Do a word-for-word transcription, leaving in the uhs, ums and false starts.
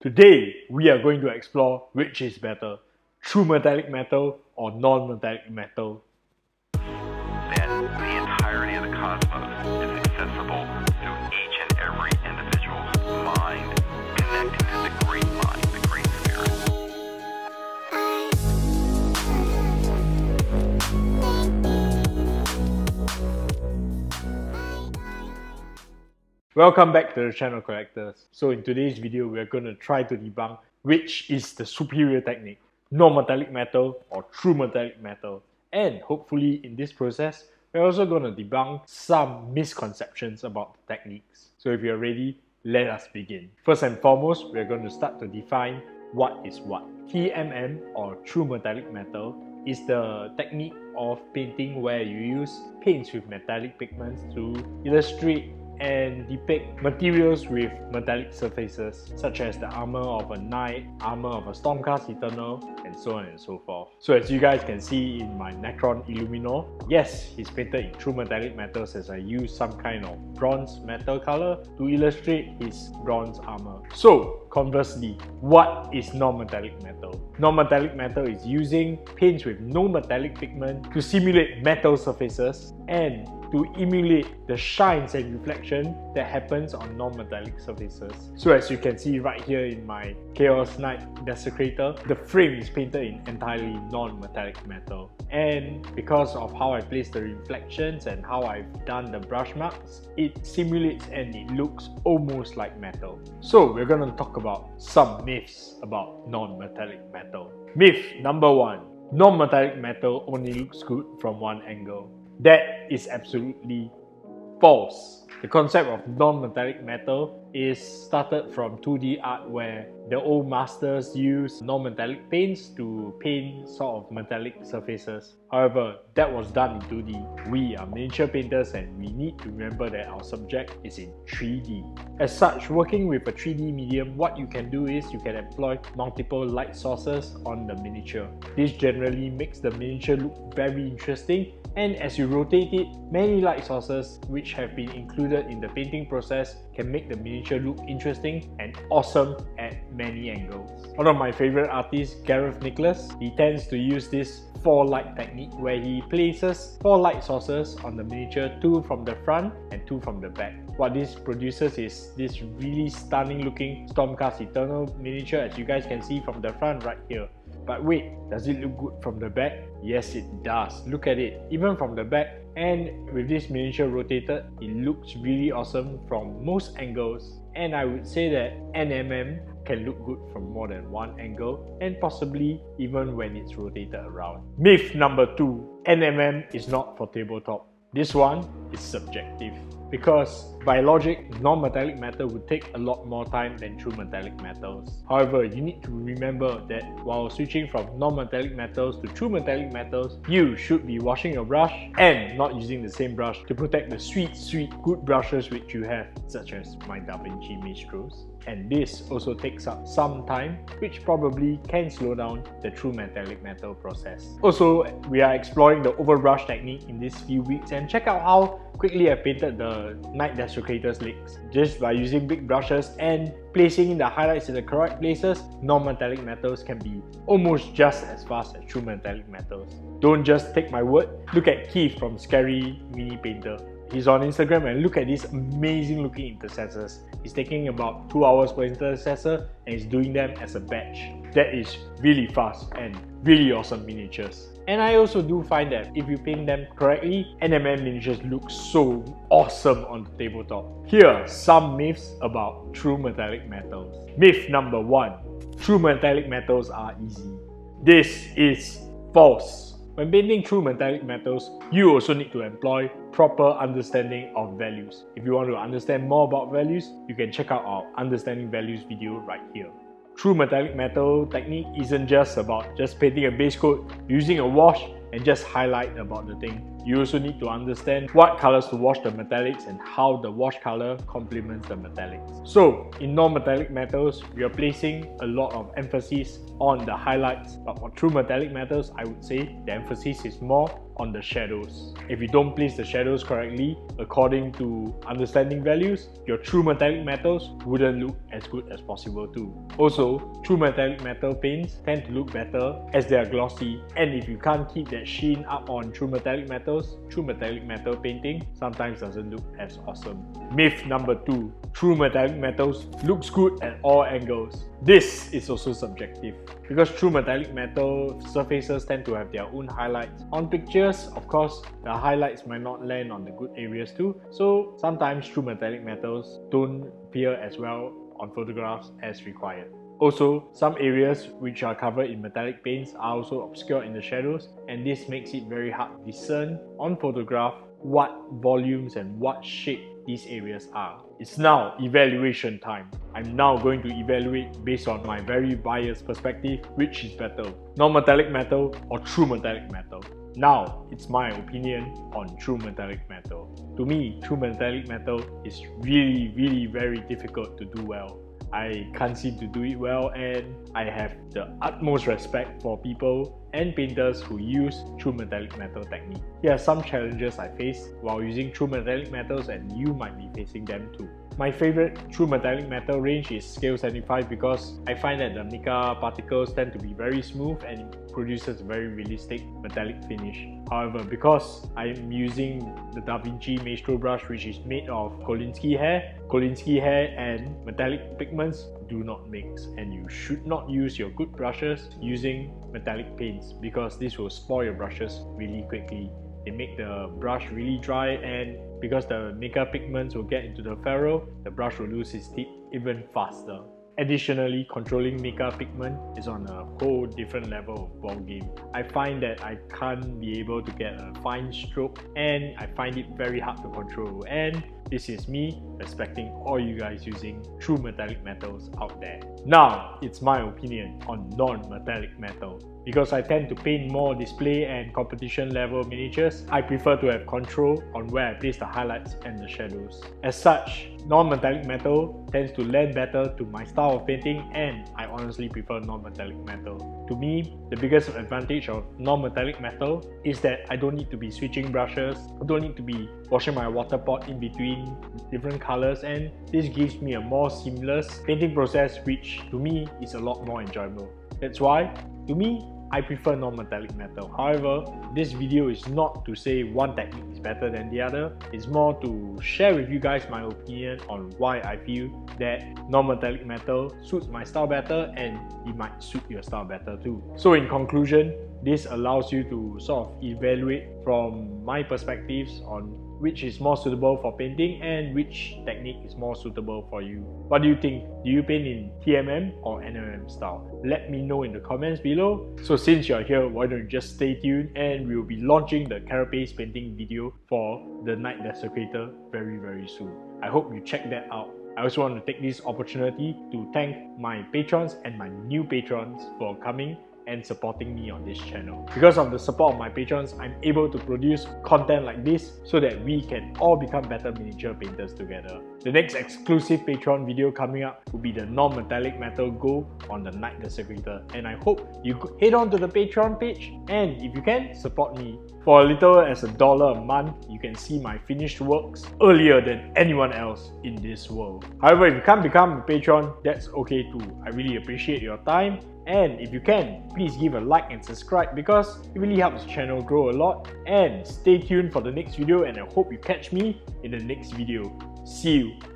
Today, we are going to explore which is better, true metallic metal or non-metallic metal. That the entirety of the cosmos is accessible to each and every individual's mind, connecting to the great mind, the great spirit. Welcome back to the channel, collectors. So in today's video, we're going to try to debunk which is the superior technique, non-metallic metal or true metallic metal. And hopefully in this process, we're also going to debunk some misconceptions about the techniques. So if you're ready, let us begin. First and foremost, we're going to start to define what is what. T M M or true metallic metal is the technique of painting where you use paints with metallic pigments to illustrate and depict materials with metallic surfaces, such as the armor of a knight, armor of a Stormcast Eternal, and so on and so forth. So as you guys can see in my Necron Illuminor, yes, he's painted in true metallic metals as I use some kind of bronze metal color to illustrate his bronze armor. So conversely, what is non-metallic metal? Non-metallic metal is using paints with no metallic pigment to simulate metal surfaces and to emulate the shines and reflection that happens on non-metallic surfaces. So as you can see right here in my Chaos Knight Desecrator, the frame is painted in entirely non-metallic metal. And because of how I place the reflections and how I've done the brush marks, it simulates and it looks almost like metal. So we're going to talk about some myths about non-metallic metal. Myth number one, non-metallic metal only looks good from one angle. That is absolutely false. The concept of non-metallic metal is started from two D art, where the old masters used non-metallic paints to paint sort of metallic surfaces. However, that was done in two D. We are miniature painters and we need to remember that our subject is in three D. As such, working with a three D medium, what you can do is you can employ multiple light sources on the miniature. This generally makes the miniature look very interesting, and as you rotate it, many light sources which have been included in the painting process can make the miniature look interesting and awesome at many angles. One of my favorite artists, Gareth Nicholas, he tends to use this four light technique where he places four light sources on the miniature, two from the front and two from the back. What this produces is this really stunning looking Stormcast Eternal miniature, as you guys can see from the front right here. But wait, does it look good from the back? Yes, it does. Look at it, even from the back. And with this miniature rotated, it looks really awesome from most angles. And I would say that N M M can look good from more than one angle, and possibly even when it's rotated around. Myth number two, N M M is not for tabletop. This one is subjective, because by logic, non-metallic metal would take a lot more time than true metallic metals. However, you need to remember that while switching from non-metallic metals to true metallic metals, you should be washing your brush and not using the same brush to protect the sweet, sweet, good brushes which you have, such as my DaVinci Maestros. And this also takes up some time, which probably can slow down the true metallic metal process. Also, we are exploring the overbrush technique in these few weeks, and check out how quickly I painted the Knight Desecrator's legs. Just by using big brushes and placing the highlights in the correct places, non-metallic metals can be almost just as fast as true metallic metals. Don't just take my word, look at Keith from Scary Mini Painter. He's on Instagram and look at these amazing looking intercessors. He's taking about two hours per intercessor and he's doing them as a batch. That is really fast and really awesome miniatures. And I also do find that if you paint them correctly, N M M miniatures look so awesome on the tabletop. Here are some myths about true metallic metals. Myth number one, true metallic metals are easy. This is false. When painting true metallic metals, you also need to employ proper understanding of values. If you want to understand more about values, you can check out our Understanding Values video right here. True metallic metal technique isn't just about just painting a base coat, using a wash, and just highlight about the thing. You also need to understand what colors to wash the metallics and how the wash color complements the metallics. So in non-metallic metals, we are placing a lot of emphasis on the highlights, but for true metallic metals, I would say the emphasis is more on the shadows. If you don't place the shadows correctly according to understanding values, your true metallic metals wouldn't look as good as possible too. Also, true metallic metal paints tend to look better as they are glossy, and if you can't keep that sheen up on true metallic metals, true metallic metal painting sometimes doesn't look as awesome. Myth number two. True metallic metals looks good at all angles. This is also subjective because true metallic metal surfaces tend to have their own highlights. On pictures, of course, the highlights might not land on the good areas too, so sometimes true metallic metals don't appear as well on photographs as required. Also, some areas which are covered in metallic paints are also obscured in the shadows, and this makes it very hard to discern on photograph what volumes and what shape these areas are. It's now evaluation time. I'm now going to evaluate based on my very biased perspective which is better, non-metallic metal or true metallic metal. Now, it's my opinion on true metallic metal. To me, true metallic metal is really, really very difficult to do well. I can't seem to do it well, and I have the utmost respect for people and painters who use true metallic metal technique. Here are some challenges I face while using true metallic metals, and you might be facing them too. My favorite true metallic metal range is scale seventy-five because I find that the mica particles tend to be very smooth and it produces a very realistic metallic finish. However, because I'm using the Da Vinci Maestro brush, which is made of Kolinsky hair, Kolinsky hair and metallic pigments do not mix, and you should not use your good brushes using metallic paints because this will spoil your brushes really quickly. They make the brush really dry, and because the mica pigments will get into the ferrule, the brush will lose its tip even faster. Additionally, controlling mica pigment is on a whole different level of ball game. I find that I can't be able to get a fine stroke, and I find it very hard to control, and this is me respecting all you guys using true metallic metals out there. Now, it's my opinion on non-metallic metal. Because I tend to paint more display and competition level miniatures, I prefer to have control on where I place the highlights and the shadows. As such, non-metallic metal tends to lend better to my style of painting, and I honestly prefer non-metallic metal. To me, the biggest advantage of non-metallic metal is that I don't need to be switching brushes, I don't need to be washing my water pot in between different colors, and this gives me a more seamless painting process, which to me is a lot more enjoyable. That's why, to me, I prefer non-metallic metal. However, this video is not to say one technique is better than the other. It's more to share with you guys my opinion on why I feel that non-metallic metal suits my style better, and it might suit your style better too. So in conclusion, this allows you to sort of evaluate from my perspectives on which is more suitable for painting and which technique is more suitable for you. What do you think? Do you paint in T M M or N M M style? Let me know in the comments below. So since you're here, why don't you just stay tuned, and we'll be launching the Carapace painting video for the Night Desecrator very very soon. I hope you check that out. I also want to take this opportunity to thank my patrons and my new patrons for coming and supporting me on this channel. Because of the support of my patrons, I'm able to produce content like this so that we can all become better miniature painters together. The next exclusive Patreon video coming up will be the non-metallic metal go on the Night Desecrator, and I hope you head on to the Patreon page, and if you can, support me. For a little as a dollar a month, you can see my finished works earlier than anyone else in this world. However, if you can't become a patron, that's okay too. I really appreciate your time, and if you can, please give a like and subscribe because it really helps the channel grow a lot. And stay tuned for the next video, and I hope you catch me in the next video. See you!